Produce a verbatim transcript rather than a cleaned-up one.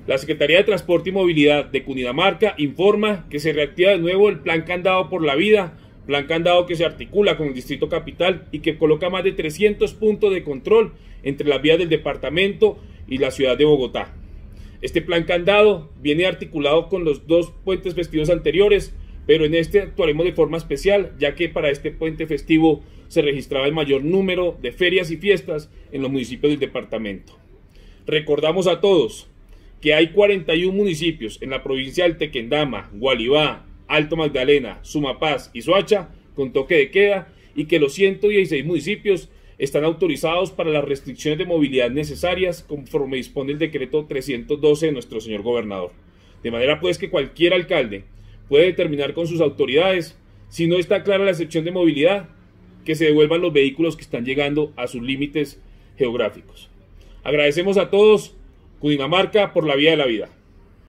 La Secretaría de Transporte y Movilidad de Cundinamarca informa que se reactiva de nuevo el Plan Candado por la Vida, plan candado que se articula con el Distrito Capital y que coloca más de trescientos puntos de control entre las vías del departamento y la ciudad de Bogotá. Este plan candado viene articulado con los dos puentes festivos anteriores, pero en este actuaremos de forma especial, ya que para este puente festivo se registraba el mayor número de ferias y fiestas en los municipios del departamento. Recordamos a todos que hay cuarenta y un municipios en la provincia del Tequendama, Gualibá, Alto Magdalena, Sumapaz y Soacha con toque de queda y que los ciento dieciséis municipios están autorizados para las restricciones de movilidad necesarias conforme dispone el decreto trescientos doce de nuestro señor gobernador. De manera pues que cualquier alcalde puede determinar con sus autoridades, si no está clara la excepción de movilidad, que se devuelvan los vehículos que están llegando a sus límites geográficos. Agradecemos a todos Cundinamarca por la vía de la vida.